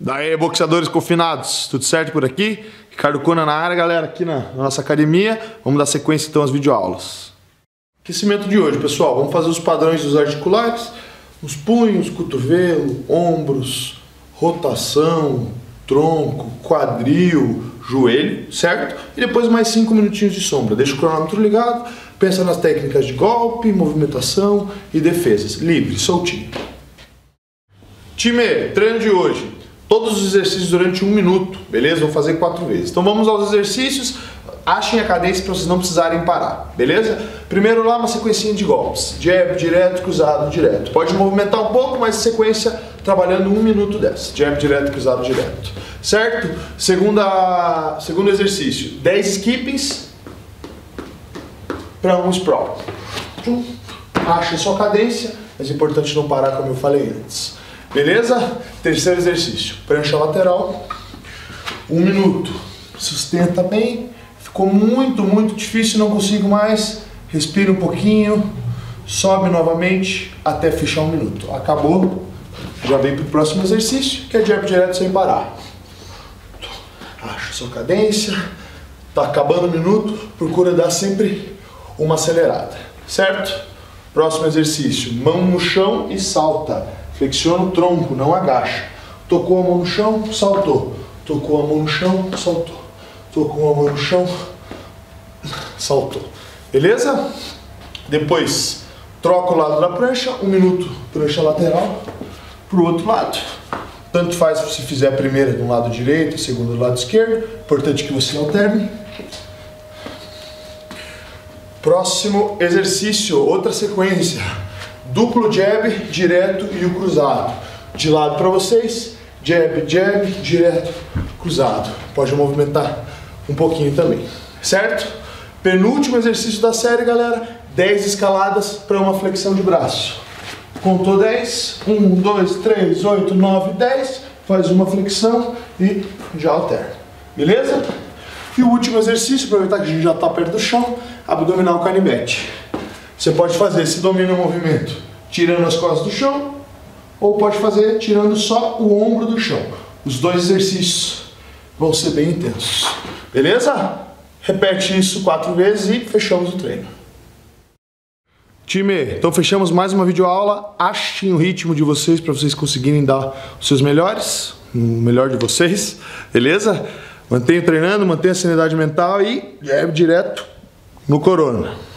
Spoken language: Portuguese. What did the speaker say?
Daí, boxeadores confinados, tudo certo por aqui? Ricardo Cona na área, galera, aqui na nossa academia. Vamos dar sequência então às videoaulas. Aquecimento de hoje, pessoal, vamos fazer os padrões dos articulares, os punhos, cotovelo, ombros, rotação, tronco, quadril, joelho, certo? E depois mais 5 minutinhos de sombra. Deixa o cronômetro ligado, pensa nas técnicas de golpe, movimentação e defesas. Livre, soltinho. Time, treino de hoje. Todos os exercícios durante 1 minuto, beleza? Vou fazer 4 vezes. Então vamos aos exercícios. Achem a cadência para vocês não precisarem parar, beleza? Primeiro lá, uma sequencinha de golpes. Jab, direto, cruzado, direto. Pode movimentar um pouco, mas sequência trabalhando 1 minuto dessa. Jab, direto, cruzado, direto. Certo? Segundo exercício. 10 skippings para 1 sprawl. Acha a sua cadência, mas é importante não parar como eu falei antes. Beleza? Terceiro exercício. Prancha lateral. 1 minuto. Sustenta bem. Ficou muito difícil, não consigo mais. Respira um pouquinho. Sobe novamente até fechar 1 minuto. Acabou. Já vem para o próximo exercício, que é jab direto sem parar. Acha a sua cadência. Tá acabando o minuto. Procura dar sempre uma acelerada. Certo? Próximo exercício. Mão no chão e salta. Flexiona o tronco, não agacha. Tocou a mão no chão, saltou. Tocou a mão no chão, saltou. Tocou a mão no chão, saltou. Beleza? Depois, troca o lado da prancha, 1 minuto, prancha lateral, pro outro lado. Tanto faz se fizer a primeira do lado direito, a segunda do lado esquerdo. Importante que você alterne. Próximo exercício, outra sequência. Duplo jab, direto e o cruzado. De lado para vocês, jab, jab, direto, cruzado. Pode movimentar um pouquinho também, certo? Penúltimo exercício da série, galera. 10 escaladas para uma flexão de braço. Contou 10, 1, 2, 3, 8, 9, 10. Faz uma flexão e já alterna. Beleza? E o último exercício, aproveitar que a gente já está perto do chão, abdominal canivete. Você pode fazer, se domina o movimento, tirando as costas do chão, ou pode fazer tirando só o ombro do chão. Os dois exercícios vão ser bem intensos. Beleza? Repete isso 4 vezes e fechamos o treino. Time, então fechamos mais uma videoaula. Achem o ritmo de vocês para vocês conseguirem dar os seus melhores, o melhor de vocês. Beleza? Mantenha treinando, mantenha a sanidade mental e jab direto no corona.